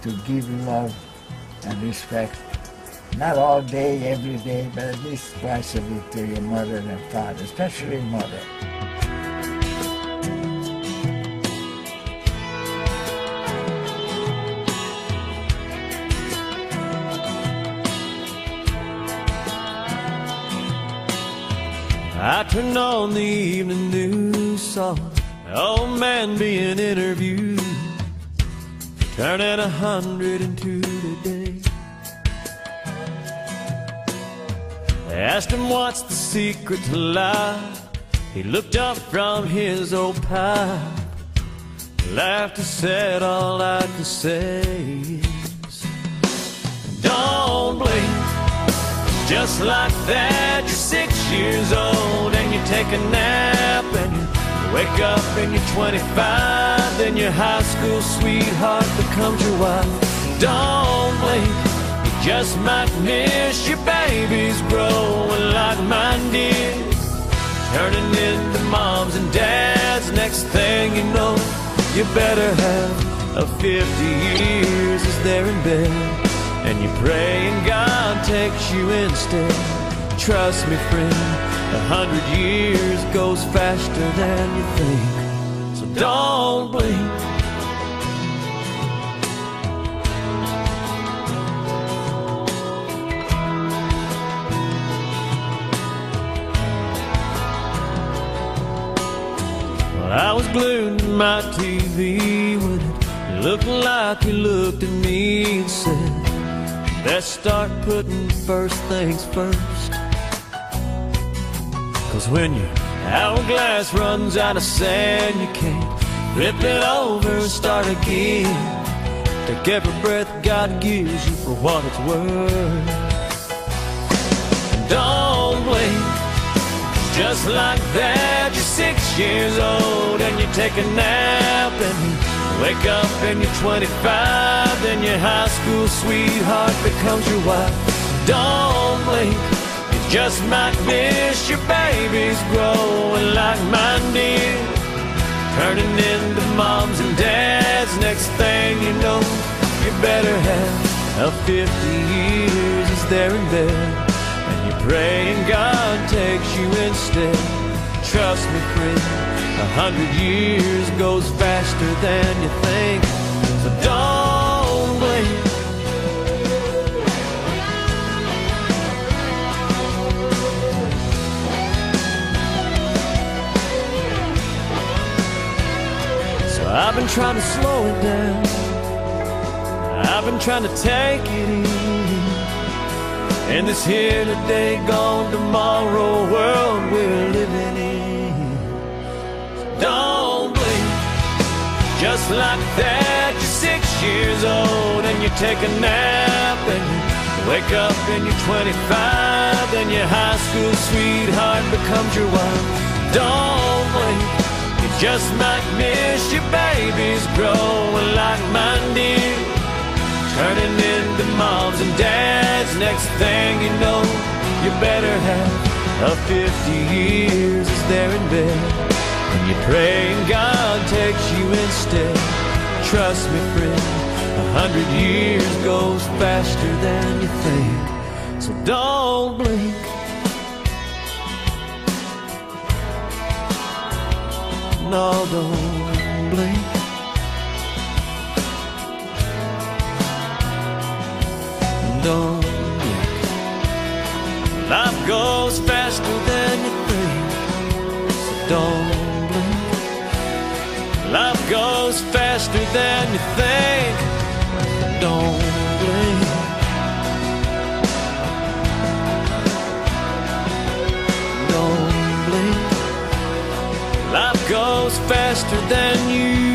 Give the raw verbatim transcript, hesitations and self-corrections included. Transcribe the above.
to give love and respect, not all day, every day, but at least twice a week to your mother and father, especially mother. I turned on the evening news, saw an old man being interviewed, turning a hundred and two today. They asked him what's the secret to life. He looked up from his old pipe, laughed and said, all I can say is, don't blink. Just like that, you're six years old and you take a nap and you wake up and you're twenty-five. Then your high school sweetheart becomes your wife. Don't blink, you just might miss your babies growing like mine did, turning into moms and dads. Next thing you know, you better have a fifty years as they're in bed, and you pray and God takes you instead. Trust me, friend, a hundred years goes faster than you think, so don't blink. Well, I was glued to my T V when it looked like you looked at me and said, let's start putting first things first. Cause when your hourglass runs out of sand, you can't flip it over and start again. Take every breath God gives you for what it's worth. Don't blink, just like that, you're six years old and you take a nap and you wake up and you're twenty-five. Then your high school sweetheart becomes your wife. Don't blink, you just might miss your babies growing like mine did, turning into moms and dads. Next thing you know, you better have a fifty years as they're in bed, and you pray and God takes you instead. Trust me, friend, a hundred years goes faster than you think, so don't blink. So I've been trying to slow it down, I've been trying to take it easy, in this here today, gone tomorrow world we're living in. Don't blink, just like that, you're six years old and you take a nap and you wake up and you're twenty-five. Then your high school sweetheart becomes your wife. Don't blink, you just might miss your babies growing like mine did, turning into moms and dads. Next thing you know, you better have a fifty years as they're in bed, and you pray and God takes you instead. Trust me, friend, a hundred years goes faster than you think, so don't blink. No, don't blink. Don't blink. Life goes faster than you think, so don't blink. Life goes faster than you think, don't blink. Don't blink. Life goes faster than you